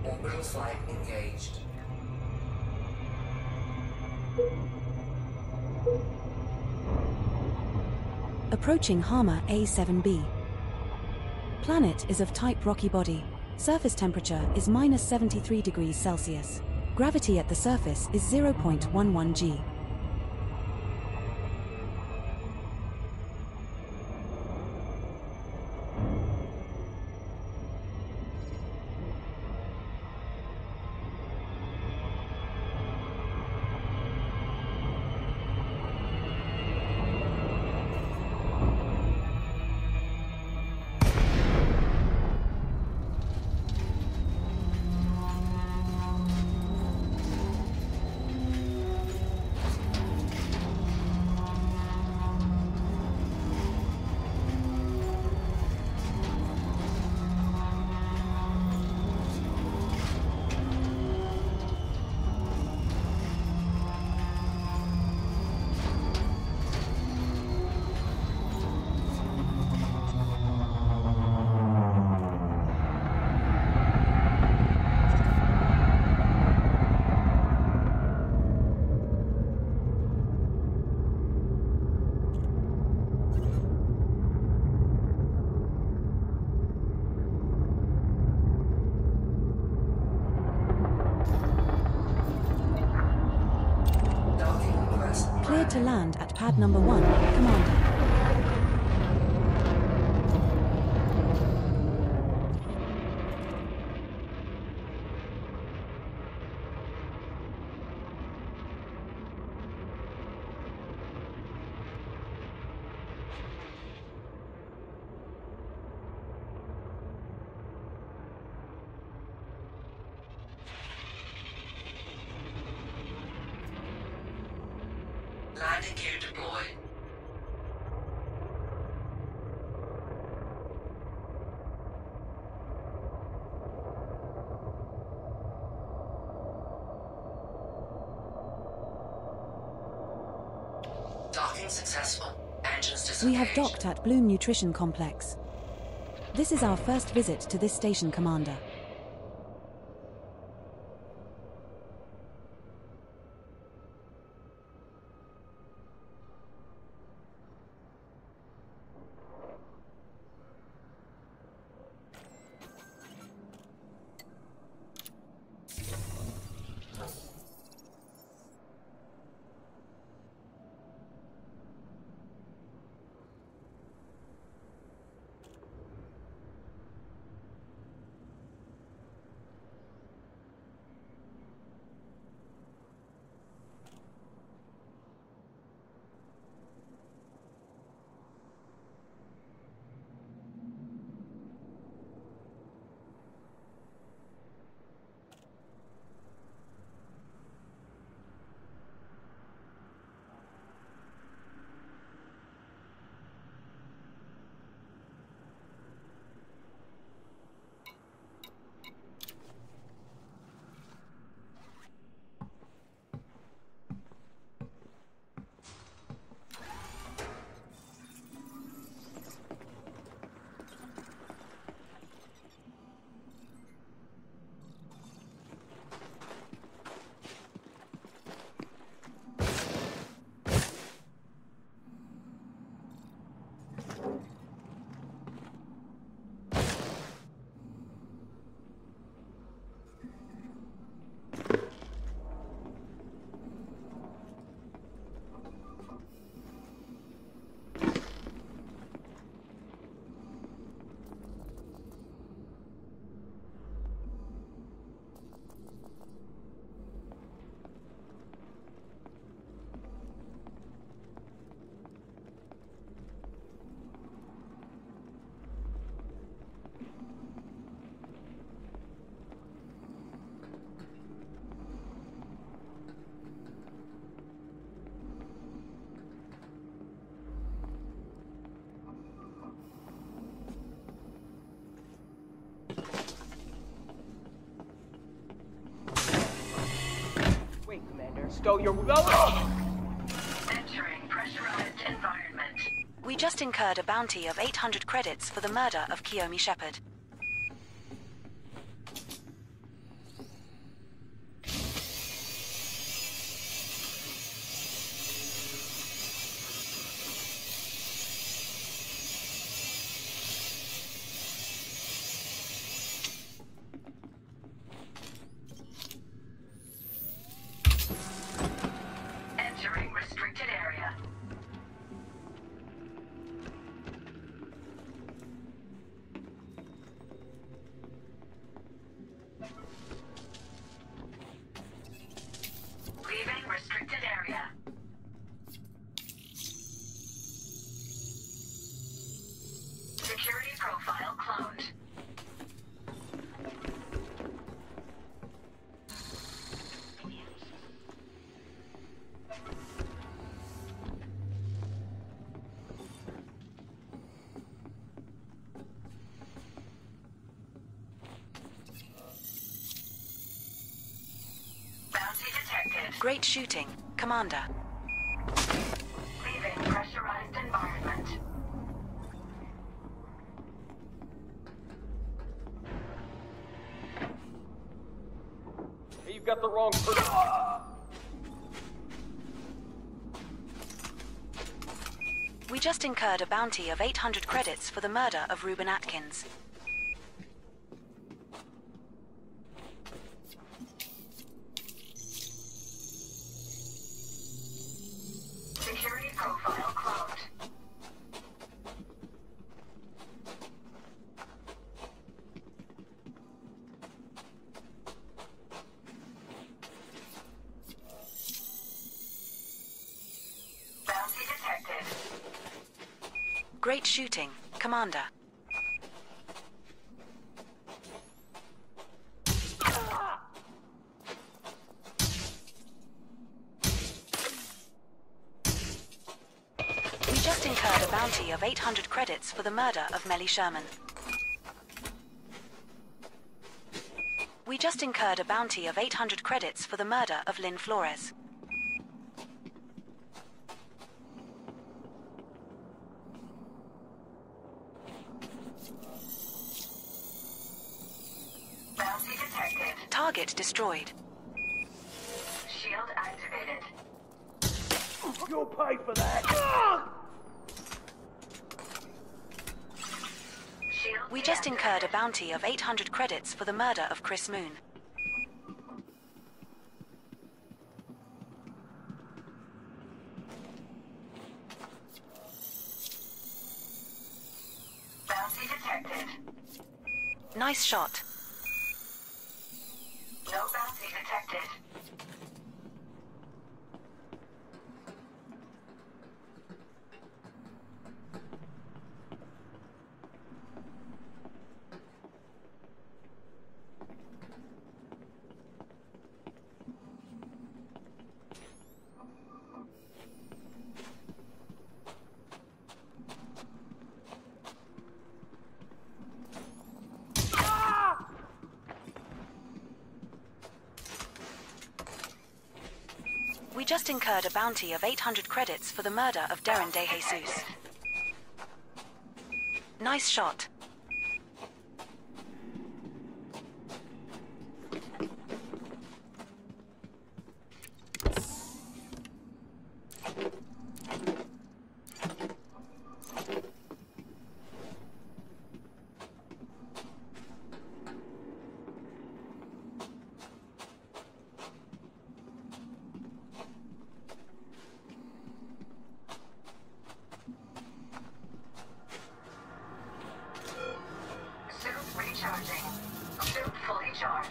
Orbital flight engaged. Approaching Hama A7b. Planet is of type rocky body. Surface temperature is -73 degrees Celsius. Gravity at the surface is 0.11 g. Cleared to land at pad number 1, Commander. Landing gear deployed. Docking successful. Engines disengaged. We have docked at Bloom Nutrition Complex. This is our first visit to this station, Commander. Stow your... Entering pressurized environment. We just incurred a bounty of 800 credits for the murder of Kiyomi Shepard. Great shooting, Commander. Leaving pressurized environment. Hey, you've got the wrong person. We just incurred a bounty of 800 credits for the murder of Reuben Atkins. Security profile cloaked. Bounty detected. Great shooting, Commander. We just incurred a bounty of 800 credits for the murder of Melly Sherman. We just incurred a bounty of 800 credits for the murder of Lynn Flores. Bounty detected. Target destroyed. Shield activated. You'll pay for that. Shield We just incurred a deactivated. bounty of 800 credits for the murder of Chris Moon. Bounty detected. Nice shot. No bounty detected. We just incurred a bounty of 800 credits for the murder of Darren De Jesus. Nice shot. Suit recharging. Suit fully charged.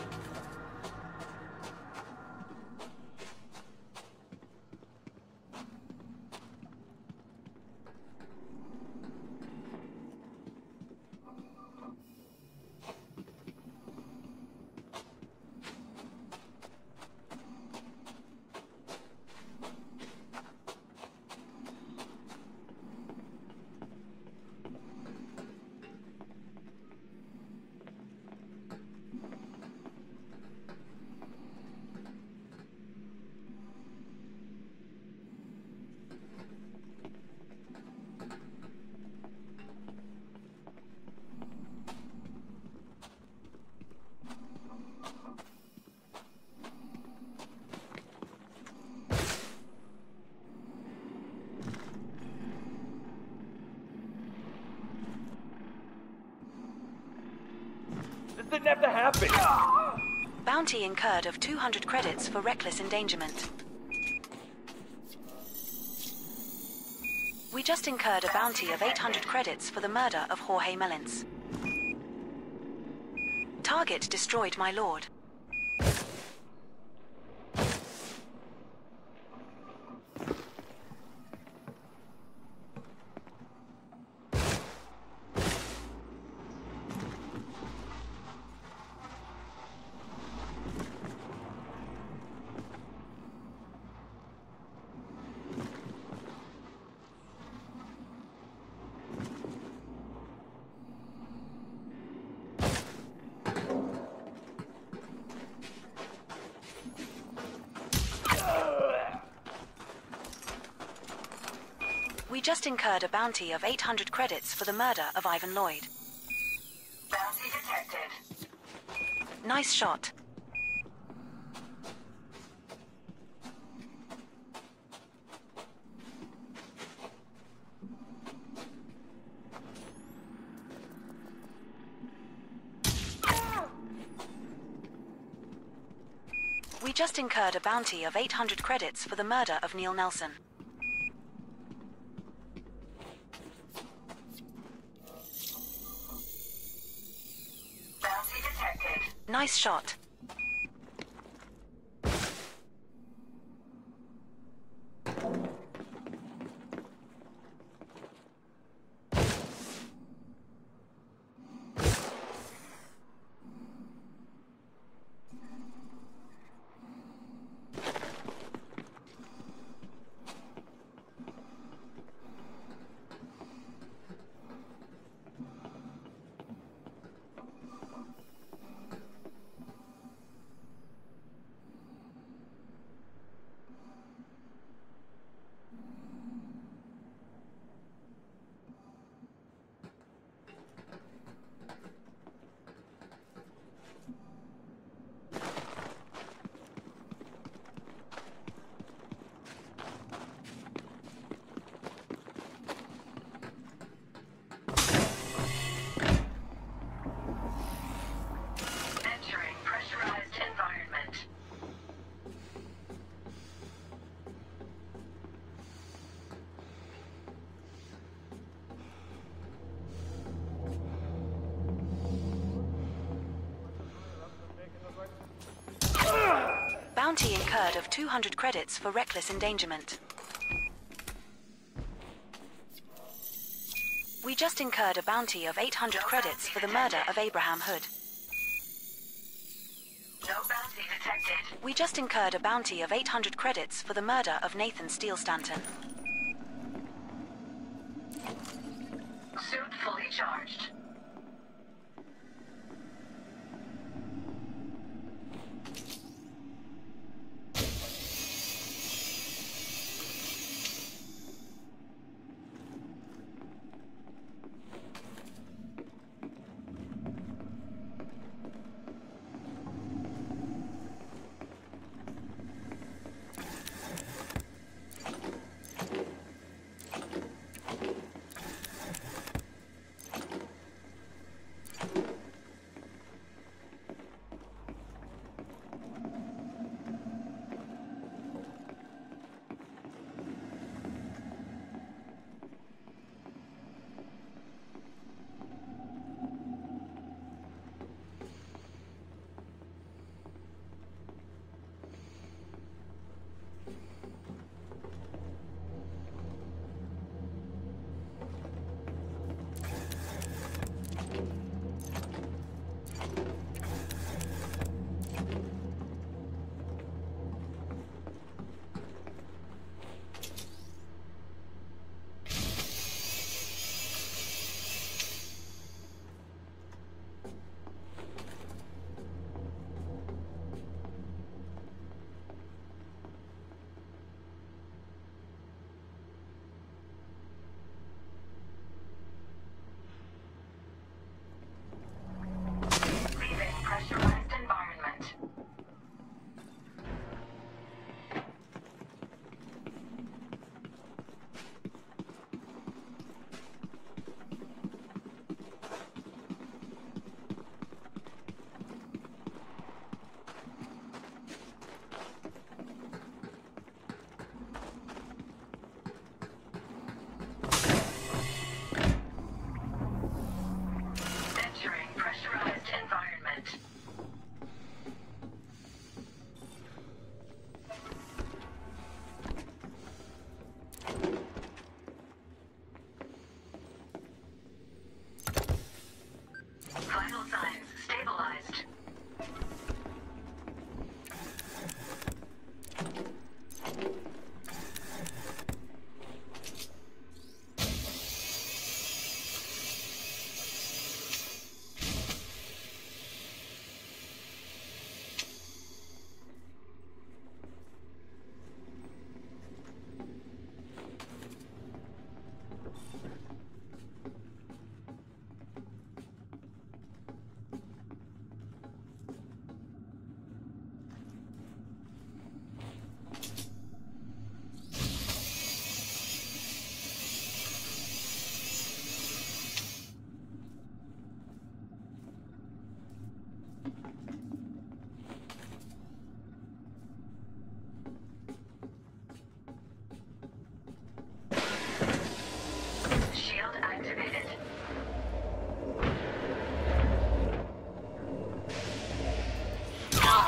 This didn't have to happen. Bounty incurred of 200 credits for reckless endangerment. We just incurred a bounty of 800 credits for the murder of Jorge Melens. Target destroyed, my lord. We just incurred a bounty of 800 credits for the murder of Ivan Lloyd. Bounty detected. Nice shot. We just incurred a bounty of 800 credits for the murder of Neil Nelson. Bounty detected. Nice shot. Entering pressurized environment. Bounty incurred of 200 credits for reckless endangerment. We just incurred a bounty of 800 credits for the murder of Abraham Hood. No bounty detected. We just incurred a bounty of 800 credits for the murder of Nathan Steele Stanton. Suit fully charged.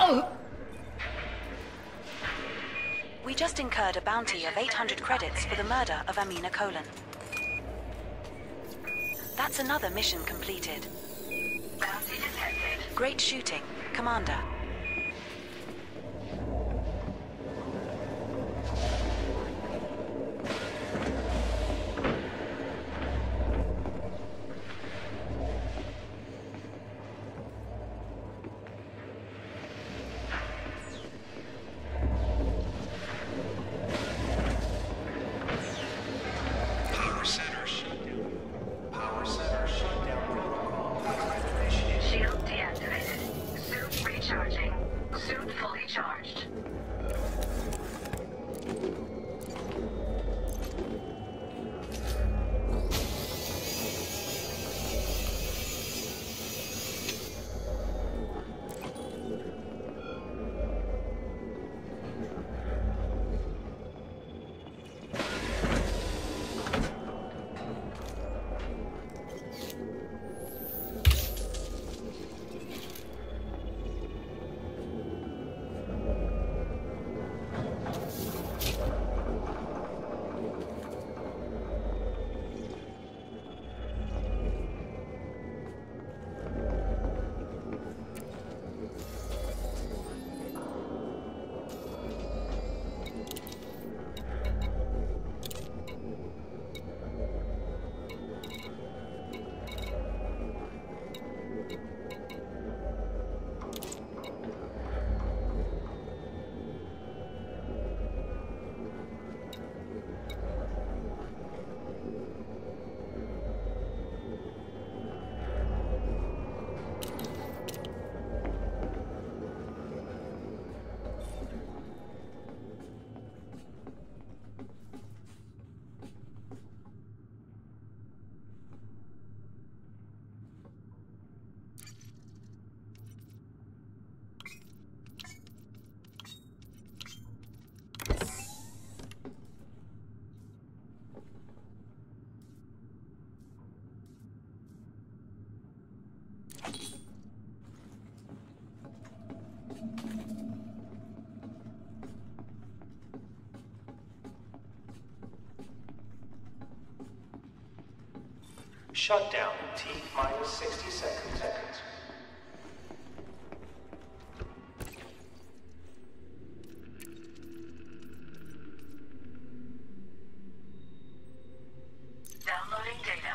We just incurred a bounty of 800 credits for the murder of Amina Colon. That's another mission completed. Bounty detected. Great shooting, Commander. Shield deactivated. Suit recharging. Suit fully charged. Shutdown T minus 60 seconds. Downloading data.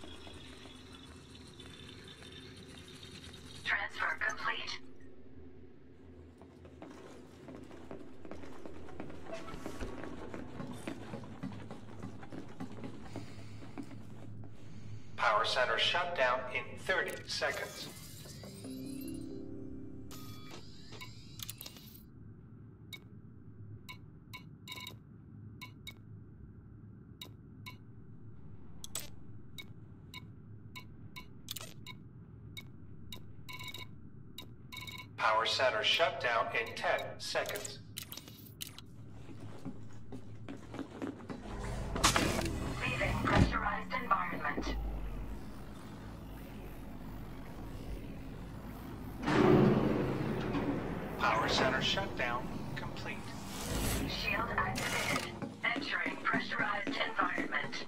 Transfer complete. Power center shut down in 30 seconds. Power center shut down in 10 seconds. Leaving pressurized environment. Power center shutdown complete. Shield activated. Entering pressurized environment.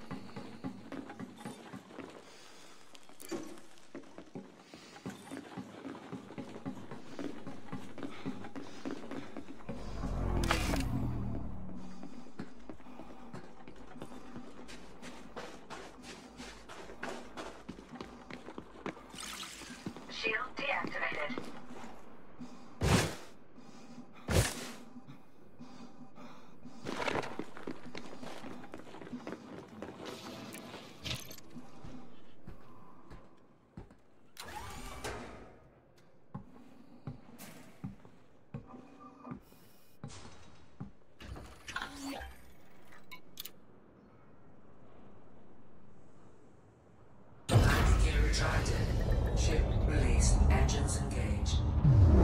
Shield deactivated. Gear retracted. Ship released. Engines engaged.